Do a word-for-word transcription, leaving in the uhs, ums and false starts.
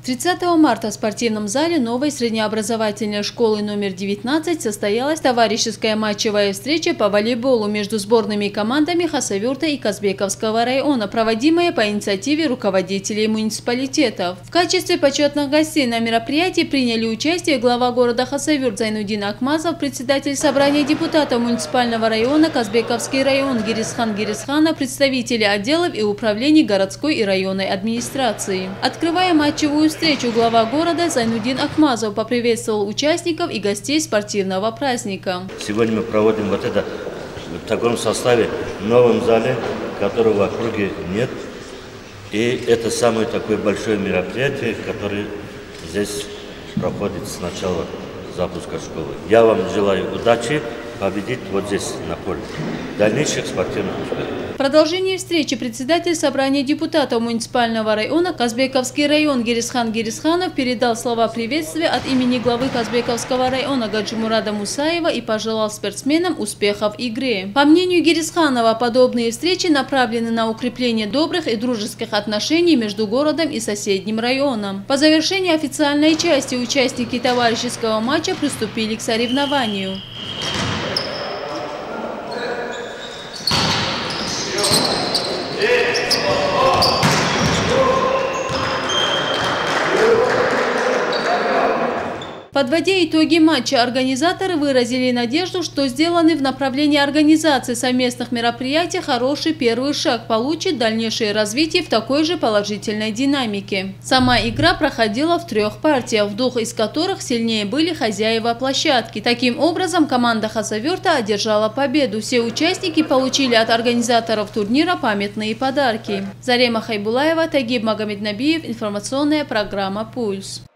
тридцатого марта в спортивном зале новой среднеобразовательной школы номер девятнадцать состоялась товарищеская матчевая встреча по волейболу между сборными командами Хасавюрта и Казбековского района, проводимая по инициативе руководителей муниципалитетов. В качестве почетных гостей на мероприятии приняли участие глава города Хасавюрт Зайнудин Акмазов, председатель собрания депутатов муниципального района Казбековский район Гирисхан Гирисханов, представители отделов и управлений городской и районной администрации. Открывая матчевую встречу, глава города Зайнудин Акмазов поприветствовал участников и гостей спортивного праздника. Сегодня мы проводим вот это в таком составе, в новом зале, которого в округе нет. И это самое такое большое мероприятие, которое здесь проходит с начала запуска школы. Я вам желаю удачи, победить вот здесь, на поле. Дальнейших спортивных успехов. В продолжении встречи председатель собрания депутатов муниципального района Казбековский район Гирисхан Гирисханов передал слова приветствия от имени главы Казбековского района Гаджимурада Мусаева и пожелал спортсменам успехов в игре. По мнению Гирисханова, подобные встречи направлены на укрепление добрых и дружеских отношений между городом и соседним районом. По завершении официальной части участники товарищеского матча приступили к соревнованию. Подводя итоги матча, организаторы выразили надежду, что сделанный в направлении организации совместных мероприятий хороший первый шаг получит дальнейшее развитие в такой же положительной динамике. Сама игра проходила в трех партиях, в двух из которых сильнее были хозяева площадки. Таким образом, команда Хасавюрта одержала победу. Все участники получили от организаторов турнира памятные подарки. Зарема Хайбулаева, Тагиб Магомеднабиев, информационная программа «Пульс».